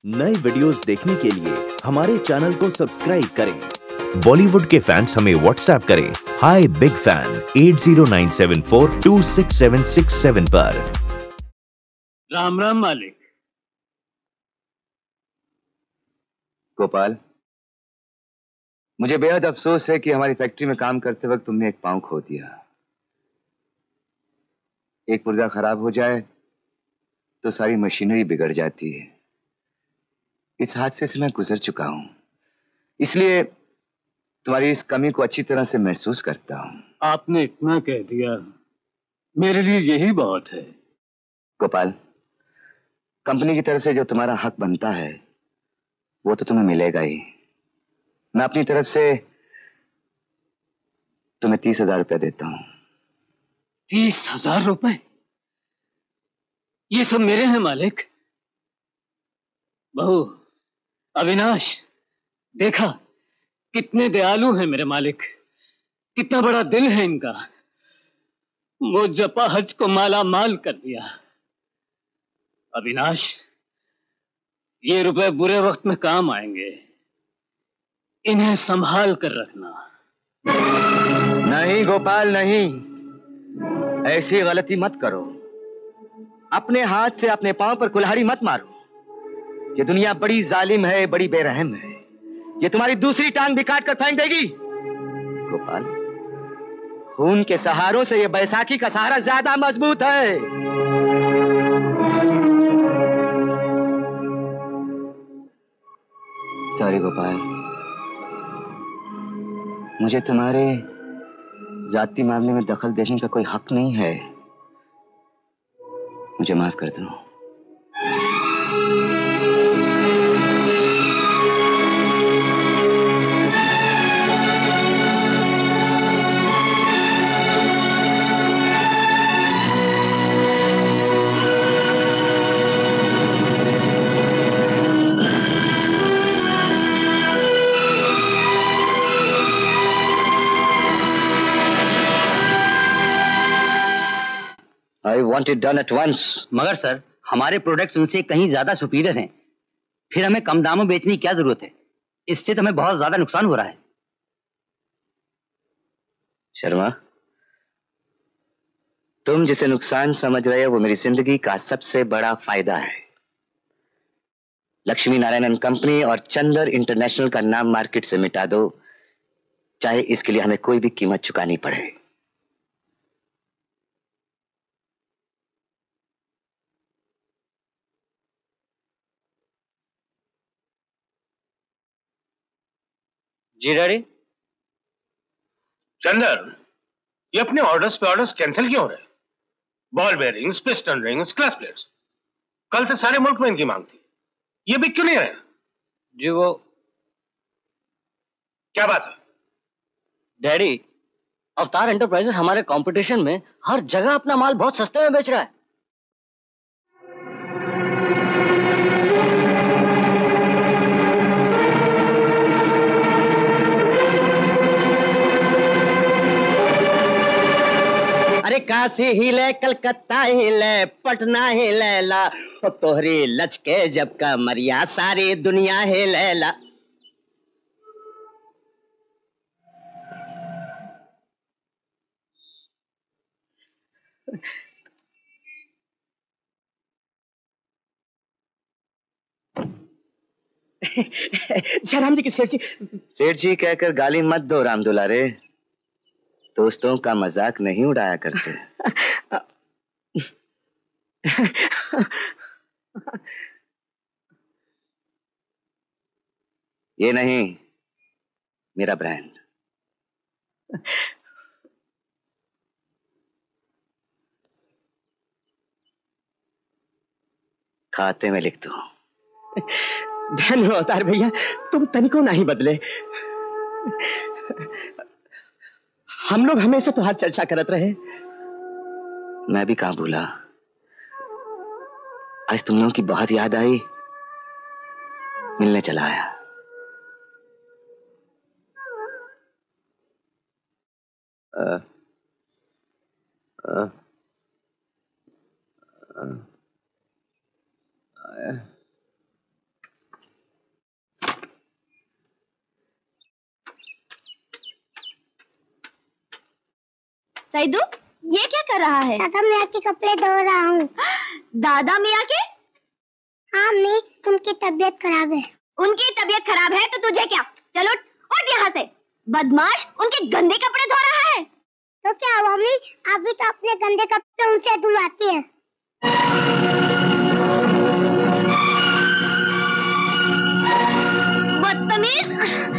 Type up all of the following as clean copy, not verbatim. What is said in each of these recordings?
नए वीडियोस देखने के लिए हमारे चैनल को सब्सक्राइब करें। बॉलीवुड के फैंस हमें व्हाट्सएप करें हाई बिग फैन 8097426767 पर। राम राम मालिक। गोपाल, मुझे बेहद अफसोस है कि हमारी फैक्ट्री में काम करते वक्त तुमने एक पांव खो दिया। एक पुर्जा खराब हो जाए तो सारी मशीनरी बिगड़ जाती है। इस हादसे से मैं गुजर चुका हूं, इसलिए तुम्हारी इस कमी को अच्छी तरह से महसूस करता हूं। आपने इतना कह दिया, मेरे लिए यही बहुत है। गोपाल, कंपनी की तरफ से जो तुम्हारा हक बनता है वो तो तुम्हें मिलेगा ही। मैं अपनी तरफ से तुम्हें 30,000 रुपया देता हूं। 30,000 रुपए? ये सब मेरे हैं मालिक। बहू, अविनाश, देखा कितने दयालु हैं मेरे मालिक, कितना बड़ा दिल है इनका। वो जपाहज को माला माल कर दिया। अविनाश, ये रुपए बुरे वक्त में काम आएंगे, इन्हें संभाल कर रखना। नहीं गोपाल, नहीं, ऐसी गलती मत करो। अपने हाथ से अपने पांव पर कुल्हाड़ी मत मारो। ये दुनिया बड़ी जालिम है, बड़ी बेरहम है। ये तुम्हारी दूसरी टांग भी काट कर फेंक देगी। गोपाल, खून के सहारों से ये बैसाखी का सहारा ज्यादा मजबूत है। सॉरी गोपाल, मुझे तुम्हारे जाती मामले में दखल देने का कोई हक नहीं है। मुझे माफ कर दो। I want it done at once. मगर सर, हमारे प्रोडक्ट्स उनसे कहीं ज्यादा सुपीरियर हैं। फिर हमें कम दामों में बेचने की क्या जरूरत है? इससे तो हमें बहुत ज्यादा नुकसान हो रहा है। शर्मा, तुम जिसे नुकसान समझ रहे हो वो मेरी जिंदगी का सबसे बड़ा फायदा है। लक्ष्मी नारायण कंपनी और चंदर इंटरनेशनल का नाम मार्केट से मिटा दो, चाहे इसके लिए हमें कोई भी कीमत चुकानी पड़े। जी डैडी। चंदर, ये अपने ऑर्डर्स पे ऑर्डर्स कैंसिल क्यों हो रहे? Ball bearings, piston rings, clutch plates, कल से सारे मुल्क में इनकी मांग थी। ये बिक क्यों नहीं रहे? जी वो क्या बात है? डैडी, अवतार एंटरप्राइजेस हमारे कंपटीशन में हर जगह अपना माल बहुत सस्ते में बेच रहा है। अरे काशी हिले, कलकत्ता हिले, पटना हिले ला, तोहरी लचके जब का मरिया सारी दुनिया हिले ला। जयराम जी की सेठ जी कहकर गाली मत दो राम दुलारे। दोस्तों का मजाक नहीं उड़ाया करते। ये नहीं, मेरा ब्रांड। खाते में लिख दो। धन्यवाद अवतार भैया, तुम तनिको नहीं बदले। हम लोग हमेशा तुम्हारी चर्चा करत रहे। मैं भी कहां भूला। आज तुम लोगों की बहुत याद आई, मिलने चला आया। सैदू, ये क्या कर रहा है? दादा मियाँ के कपड़े धो रहा हूँ। दादा मियाँ के? हाँ मी, उनकी तबीयत खराब है। उनकी तबीयत खराब है तो तुझे क्या? चलो उठ यहाँ से। बदमाश, उनके गंदे कपड़े धो रहा है। तो क्या हुआ मम्मी, आप भी तो अपने गंदे कपड़े उनसे धुलवाती है। बदतमीज।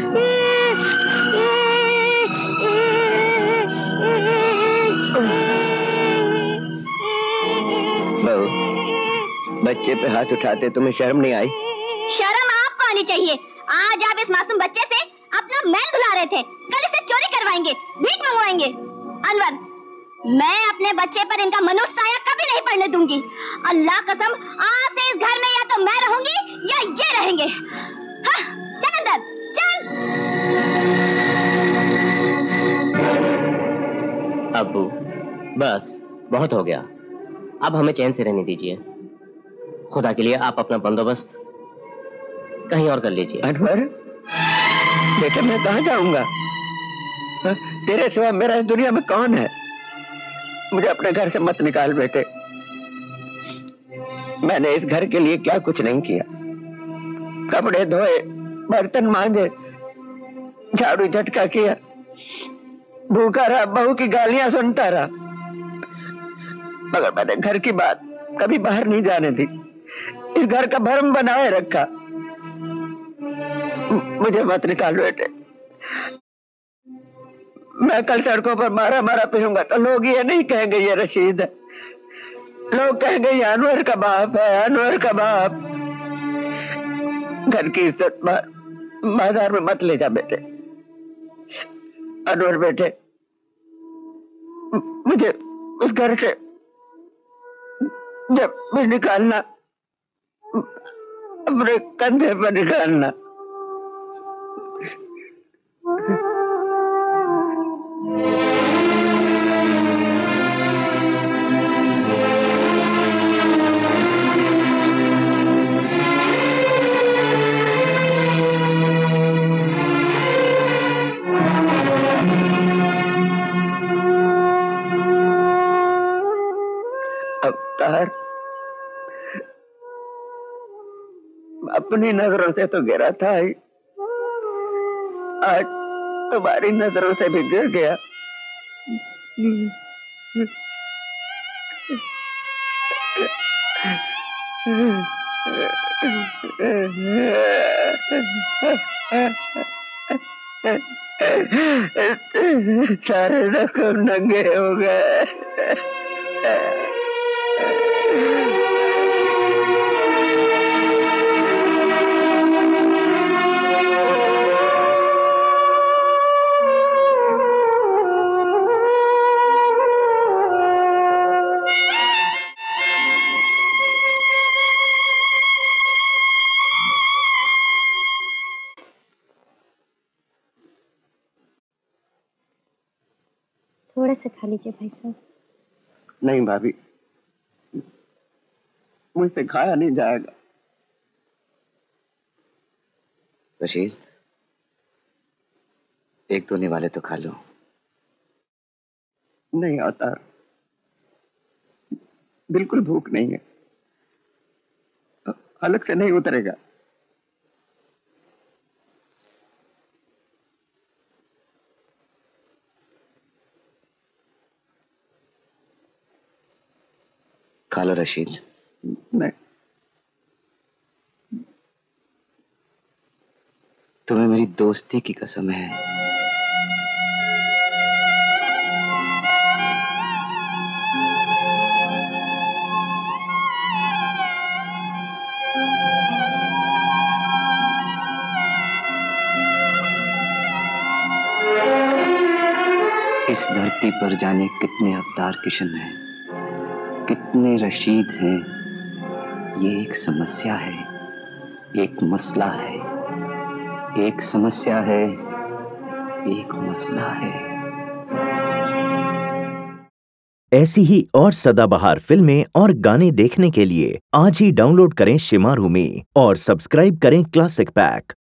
बहू, बच्चे पे हाथ उठाते तुम्हें शर्म नहीं आई? शर्म आपको आनी चाहिए। आज आप इस मासूम बच्चे से अपना मैल धुला रहे थे, कल इसे चोरी करवाएंगे, भीख मंगवाएंगे। अनवर, मैं अपने बच्चे पर इनका मनुष्य साया कभी नहीं पड़ने दूंगी। अल्लाह कसम, आज से इस घर में या तो मैं रहूंगी या ये रहेंगे। हाँ, चल अंदर, चल। अब्बू, बस बहुत हो गया, अब हमें चैन से रहने दीजिए। खुदा के लिए आप अपना बंदोबस्त कहीं और कर लीजिए। अनवर, बेटा मैं कहाँ जाऊंगा? तेरे सिवा मेरा इस दुनिया में कौन है? मुझे अपने घर से मत निकाल बेटे। मैंने इस घर के लिए क्या कुछ नहीं किया। कपड़े धोए, बर्तन मांजे, झाड़ू झटका किया, भूखा रहा, बहू की गालियां सुनता रहा, मगर मैंने घर की बात कभी बाहर नहीं जाने दी। इस घर का भरम बनाए रखा। मुझे मत निकाल बेटे। मैं कल सड़कों पर मारा मारा फिरूंगा तो लोग ये नहीं कहेंगे ये रशीद है, लोग कहेंगे ये अनवर का बाप है, अनवर का बाप। घर की इज्जत बाजार में मत ले जा बेटे। अनवर बेटे, मुझे उस घर से जब भी निकालना, अपने कंधे पर निकालना। अवतार, अपनी नजरों से तो गिरा था ही, आज तुम्हारी नजरों से भी गिर गया। सारे जख्म नंगे हो गए। थोड़ा सा खा लीजिए भाई साहब। नहीं भाभी, मुझसे खाया नहीं जाएगा। रशीद, एक दो निवाले तो खा लो। नहीं अवतार, बिल्कुल भूख नहीं है, हलक से नहीं उतरेगा। खा लो रशीद। नहीं, तुम्हें मेरी दोस्ती की कसम है। इस धरती पर जाने कितने अवतार किशन हैं, कितने रशीद हैं। ये एक समस्या है, एक मसला है, एक समस्या है, एक मसला है। ऐसी ही और सदाबहार फिल्में और गाने देखने के लिए आज ही डाउनलोड करें शेमारू में और सब्सक्राइब करें क्लासिक पैक।